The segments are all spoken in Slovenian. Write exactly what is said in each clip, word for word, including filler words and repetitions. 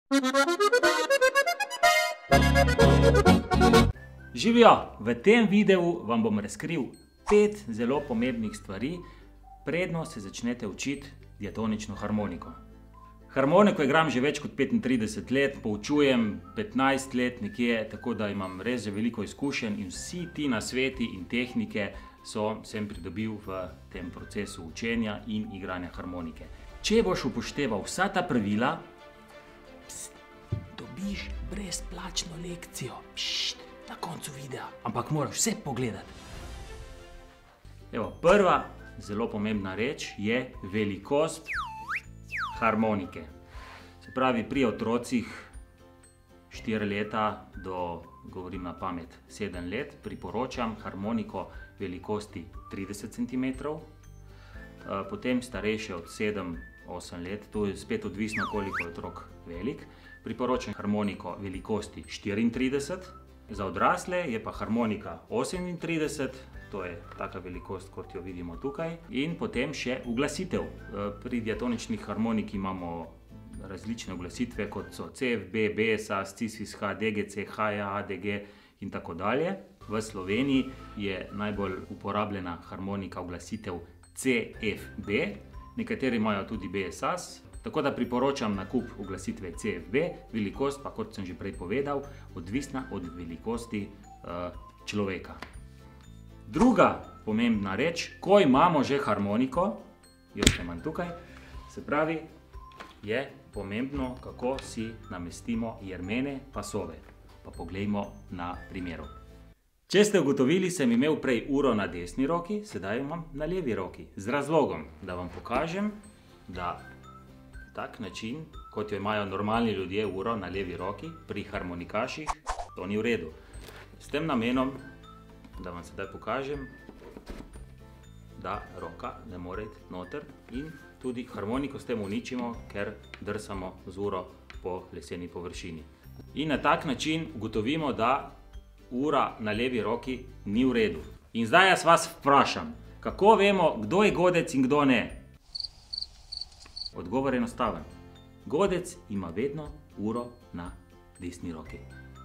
Živijo! V tem videu vam bom razkril pet zelo pomembnih stvari, predno se začnete učiti diatonično harmoniko. Harmoniko igram že več kot petintrideset let, poučujem petnajst let nekje, tako da imam res že veliko izkušenj in vsi ti nasveti in tehnike so sem pridobil v tem procesu učenja in igranja harmonike. Če boš upošteval vsa ta pravila, pst, dobiš brezplačno lekcijo. Pšt, na koncu videa, ampak moraš vse pogledati. Evo, prva zelo pomembna reč je velikost harmonike. Se pravi, pri otrocih štiri leta do, govorim na pamet, sedem let, priporočam harmoniko velikosti trideset centimetrov, potem starejše od sedem do osem let, to je spet odvisno, koliko je otrok velik, priporočam harmoniko velikosti štiriintrideset, za odrasle je pa harmonika osemintrideset, to je taka velikost, kot jo vidimo tukaj, in potem še uglasitev. Pri diatoničnih harmoniki imamo različne uglasitve, kot so C F B, B S A, C S H, D G C, H A, A D G in tako dalje. V Sloveniji je najbolj uporabljena harmonika uglasitev C F B, nekateri imajo tudi B S A, tako da priporočam nakup uglasitve C F B, velikost pa, kot sem že prej povedal, odvisna od velikosti uh, človeka. Druga pomembna reč, ko imamo že harmoniko, jo še imam tukaj, se pravi, je pomembno, kako si namestimo jermene pasove. Pa poglejmo na primeru. Če ste ugotovili, sem imel prej uro na desni roki, sedaj imam na levi roki. Z razlogom, da vam pokažem, da tak način, kot jo imajo normalni ljudje uro na levi roki, pri harmonikaših, to ni v redu. S tem namenom, da vam sedaj pokažem, da roka ne more iti noter in tudi harmoniko s tem uničimo, ker drsamo z uro po leseni površini. In na tak način ugotovimo, da ura na levi roki ni v redu. In zdaj jaz vas vprašam, kako vemo, kdo je godec in kdo ne? Odgovor je enostaven. Godec ima vedno uro na desni roki.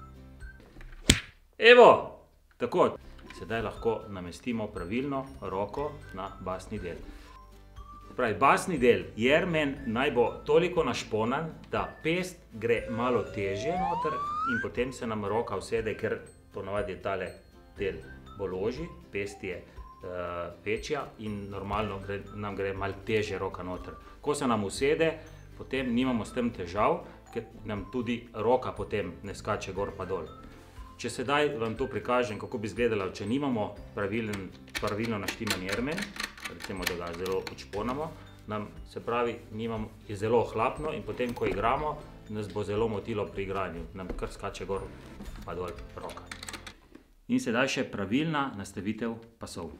Evo, tako. Sedaj lahko namestimo pravilno roko na basni del. Pravi, basni del, jermen, naj bo toliko našponan, da pest gre malo težje noter in potem se nam roka usede, ker ponavadi je tale del bolj ožji, pest je uh, večja in normalno gre, nam gre malo težje roka noter. Ko se nam usede, potem nimamo s tem težav, ker nam tudi roka potem ne skače gor pa dol. Če sedaj vam to prikažem, kako bi izgledalo, če nimamo pravilen, pravilno naštiman jermen, recimo, da ga zelo odšponamo, nam se pravi, nimamo, je zelo ohlapno in potem, ko igramo, nas bo zelo motilo pri igranju, nam kar skače gor pa dol roka. In sedaj še pravilna nastavitev pasov.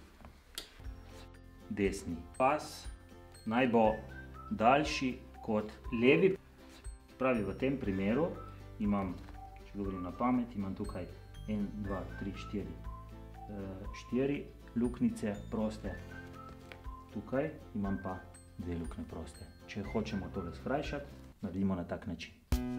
Desni pas naj bo daljši kot levi, pravi, v tem primeru imam, govorim na pamet, imam tukaj en, dva, tri, štiri, štiri luknjice proste, tukaj imam pa dve luknje proste. Če hočemo tole skrajšati, naredimo na tak način.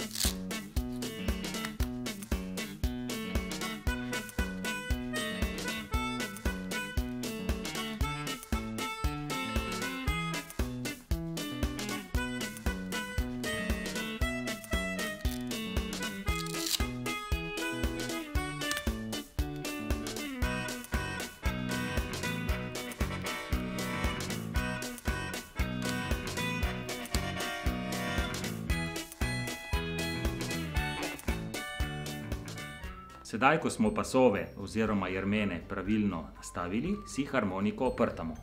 Sedaj, ko smo pasove oziroma jermene pravilno nastavili, si harmoniko oprtamo.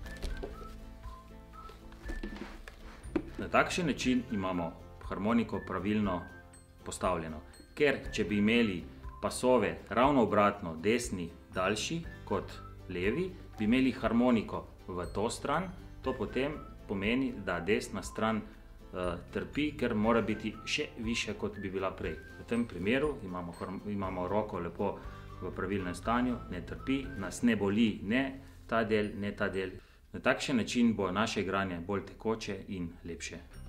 Na takšen način imamo harmoniko pravilno postavljeno. Ker če bi imeli pasove ravno obratno, desni daljši kot levi, bi imeli harmoniko v to stran, to potem pomeni, da desna stran trpi, ker mora biti še više, kot bi bila prej. V tem primeru imamo, imamo roko lepo v pravilnem stanju, ne trpi, nas ne boli ne ta del, ne ta del. Na takšen način bo naše igranje bolj tekoče in lepše.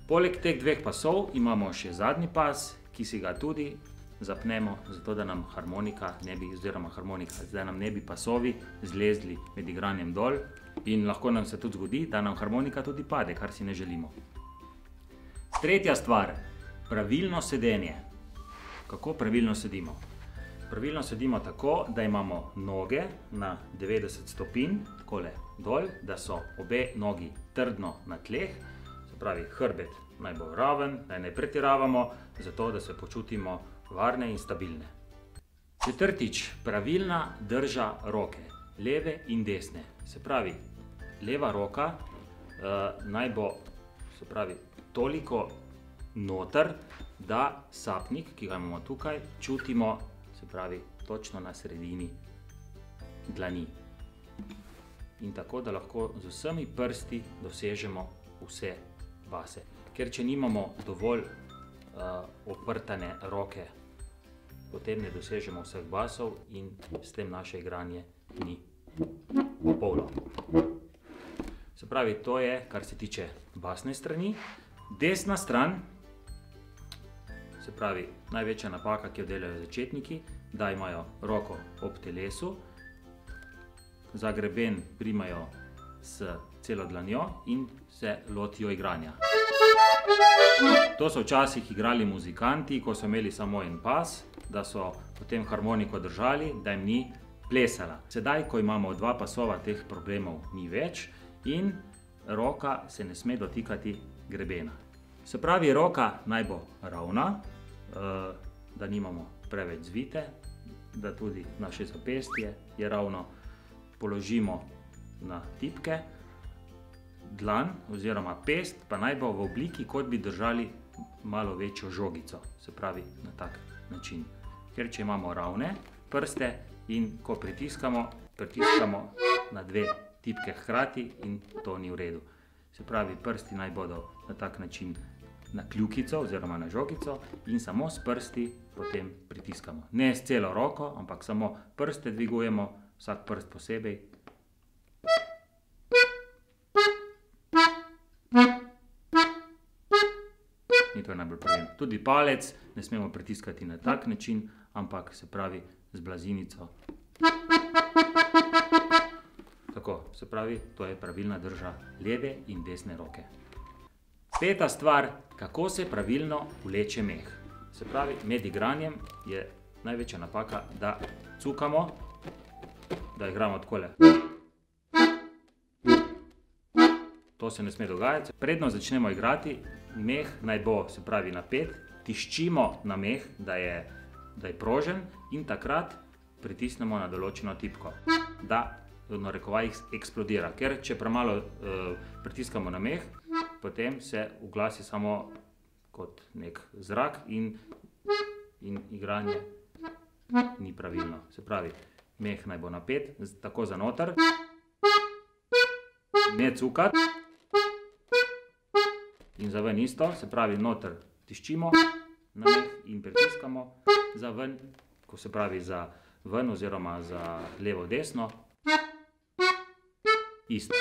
Poleg teh dveh pasov imamo še zadnji pas, ki si ga tudi zapnemo, zato da nam harmonika ne bi, oziroma harmonika, da nam ne bi pasovi zlezli med igranjem dol in lahko nam se tudi zgodi, da nam harmonika tudi pade, kar si ne želimo. Tretja stvar, pravilno sedenje. Kako pravilno sedimo? Pravilno sedimo tako, da imamo noge na devetdeset stopinj, takole dol, da so obe nogi trdno na tleh, se pravi hrbet naj bo raven, naj ne pretiravamo, zato da se počutimo varne in stabilne. Četrtič, pravilna drža roke, leve in desne. Se pravi, leva roka uh, naj bo, se pravi, toliko noter, da sapnik, ki ga imamo tukaj, čutimo, se pravi, točno na sredini dlani. In tako, da lahko z vsemi prsti dosežemo vse base. Ker če nimamo dovolj uh, oprtane roke, potem ne dosežemo vseh basov in s tem naše igranje ni polno. Se pravi, to je, kar se tiče basne strani. Desna stran, se pravi, največja napaka, ki jo delajo začetniki, da imajo roko ob telesu, za greben primajo s celo dlanjo in se lotijo igranja. To so včasih igrali muzikanti, ko so imeli samo en pas, da so potem harmoniko držali, da jim ni plesala. Sedaj, ko imamo dva pasova, teh problemov ni več in roka se ne sme dotikati grebena. Se pravi, roka naj bo ravna, da nimamo preveč zvite, da tudi naše zapestje je ravno, položimo na tipke, dlan oziroma pest pa naj bo v obliki, kot bi držali malo večjo žogico, se pravi na tak način. Ker če imamo ravne prste in ko pritiskamo, pritiskamo na dve tipke hkrati in to ni v redu. Se pravi, prsti naj bodo na tak način na kljukico oziroma na žogico in samo s prsti potem pritiskamo. Ne s celo roko, ampak samo prste dvigujemo, vsak prst posebej. In to je najbolj pravilno. Tudi palec ne smemo pritiskati na tak način, ampak se pravi z blazinico. Tako, se pravi, to je pravilna drža leve in desne roke. Peta stvar, kako se pravilno vleče meh. Se pravi, med igranjem je največja napaka, da cukamo, da igramo takole. To se ne sme dogajati. Predno začnemo igrati, meh naj bo, se pravi, napet, tiščimo na meh, da je, da je prožen in takrat pritisnemo na določeno tipko, da v narekovajih eksplodira. Ker če premalo uh, pritiskamo na meh, potem se uglasi samo kot nek zrak in, in igranje ni pravilno. Se pravi, meh naj bo napet, tako za noter, ne cukati in za ven isto, se pravi, noter tiščimo na meh in pritiskamo, za ven, ko se pravi za ven oziroma za levo desno, isto.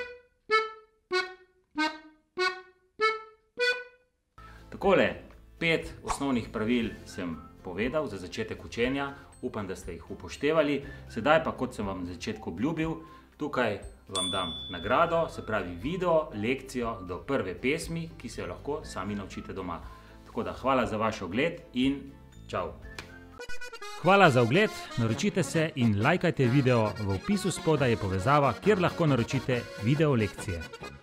Takole, pet osnovnih pravil sem povedal za začetek učenja, upam, da ste jih upoštevali. Sedaj pa, kot sem vam na začetku obljubil, tukaj vam dam nagrado, se pravi video, lekcijo do prve pesmi, ki se jo lahko sami naučite doma. Tako da hvala za vaš ogled in čau! Hvala za ogled, naročite se in lajkajte video, v opisu spodaj je povezava, kjer lahko naročite video lekcije.